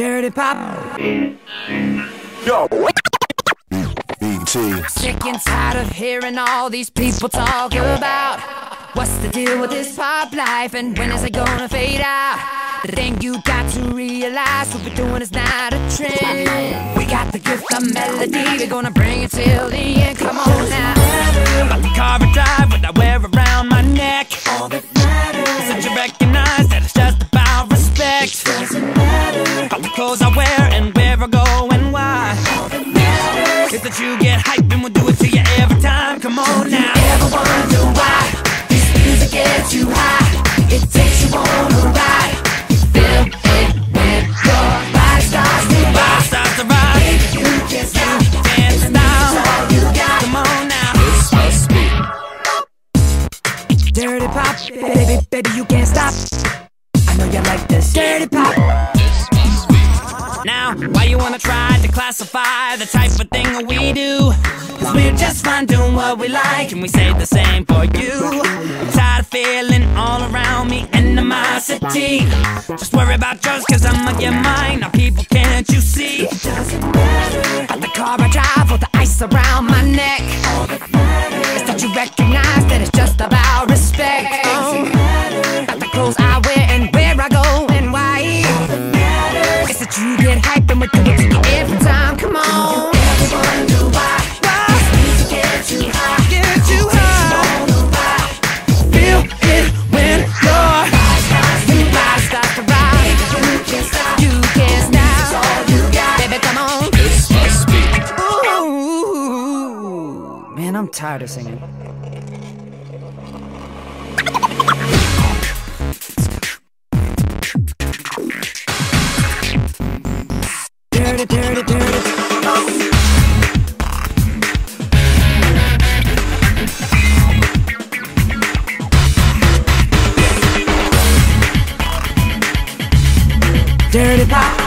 Dirty Pop. Yo. BT. Sick and tired of hearing all these people talk about what's the deal with this pop life and when is it gonna fade out. The thing you got to realize, what we're doing is not a trend. We got the gift of melody, we're gonna bring it till the end. Come on now. Got the car I drive, what I wear around my neck. All that matters is that you recognize that it's just about respect. Doesn't matter. Got the clothes I wear and where I go and why. All that matters is that you get hype and we'll do it to you every time. Come on now. Ever wonder why this music gets you high? It takes you on a ride. You feel it when your body starts to rock. Starts to rock. You can't stop. Can't stop. All you got. Come on now. This must be Dirty Pop, baby, you can't stop. I know you like this. Dirty Pop. Now, why you wanna try to classify the type of thing that we do? Cause we're just fine doing what we like, and we say the same for you. I'm tired of feeling all around me animosity. Just worry about yours cause I'ma get mine. Now people, can't you see? It doesn't matter. Got the car I drive with the ice around my neck. All that matters is that you recognize that it's just about respect. Got the clothes I wear and where I go and why. All that matters is that you get hyped and we do it to you every time. Come on. You ever wonder why? This music gets you high. Get you high. Feel it when your body starts to rock. You can't stop. You can't stop. It's all you got. Baby, come on. This must be Ooh, man, I'm tired of singing. Dirty, dirty, dirty. Dirty Pop.